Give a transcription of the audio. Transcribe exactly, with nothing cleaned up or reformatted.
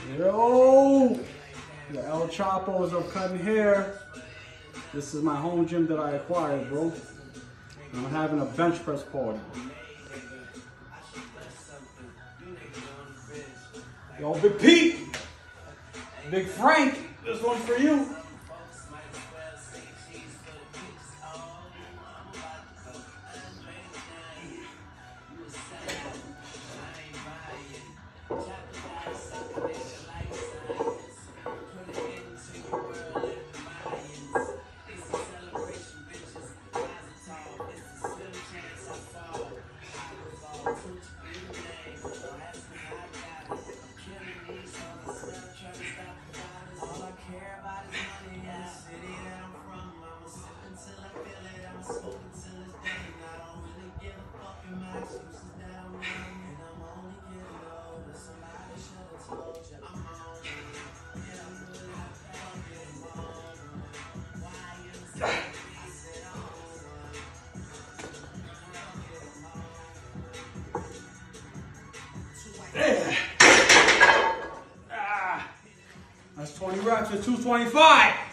Yo, the El Chapos of cutting hair. This is my home gym that I acquired, bro. And I'm having a bench press party. Yo, Big Pete, Big Frank, this one's for you. Ah, that's twenty reps at two twenty-five.